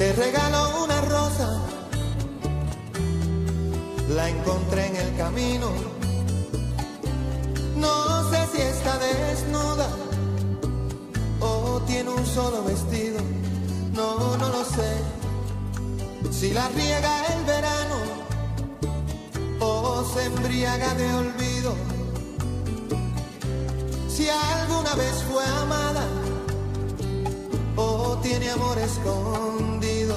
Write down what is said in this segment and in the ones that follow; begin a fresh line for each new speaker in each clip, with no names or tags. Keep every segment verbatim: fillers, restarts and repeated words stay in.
Te regalo una rosa, la encontré en el camino. No sé si está desnuda o tiene un solo vestido. No, no lo sé. Si la riega el verano o se embriaga de olvido. Si alguna vez fue amada o tiene amor escondido.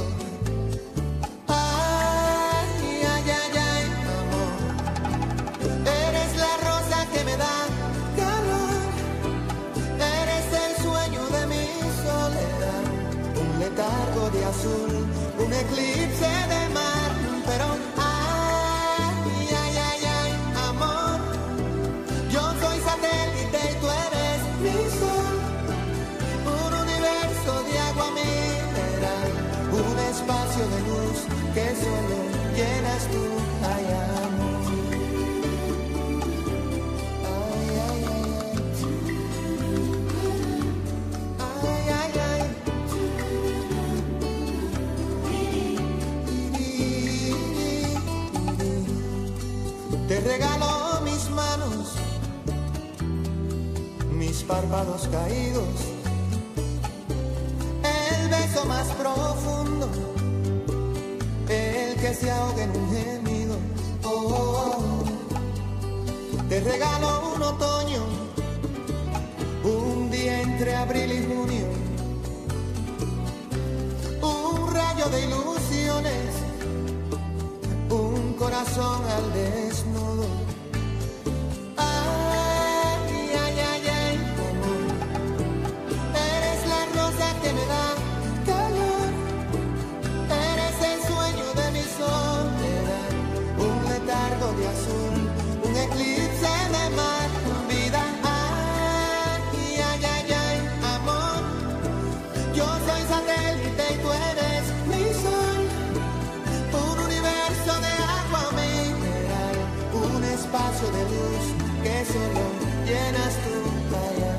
Ay, ay, ay, ay, amor. Eres la rosa que me da calor. Eres el sueño de mi soledad. Un letargo de azul, un eclipse de mar. Pero ay, ay, ay, ay, amor. Yo soy satélite y tú eres mi sol. Un universo de agua mineral, un espacio de luz que solo llenas tú. Ay, amor. Ay, ay, ay, ay. Ay, ay, ay. Te regalo mis manos, mis párpados caídos, el beso más profundo, el que se ahoga en un gemido. Oh, oh, oh. Te regalo un otoño, un día entre abril y junio, un rayo de ilusiones, un corazón al desnudo. Ay, ay, ay, ay, amor. Eres la rosa que me da calor. Eres el sueño de mi soledad. Un letargo de azul, un eclipse de mar. Vida, ay, ay, ay, ay, amor. Yo soy satélite y tú eres mi sol. Un universo de agua mineral, un espacio de luz que solo llenas tú. Ay, ay.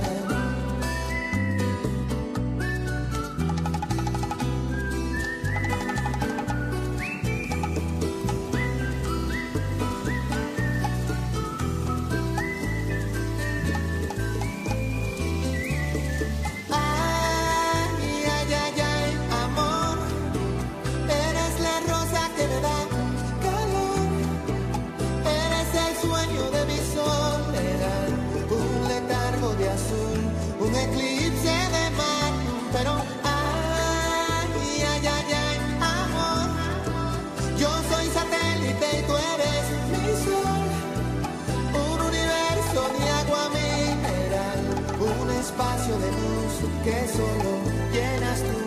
Ay, ay, ay, ay, amor. Eres la rosa que me da calor. Eres el sueño de mi soledad. Un letargo de azul, un eclipse de mar. Pero ay, ay, ay, ay, amor. Yo soy satélite y tú eres mi sol. Un universo de agua mineral, un espacio de luz que solo llenas tú.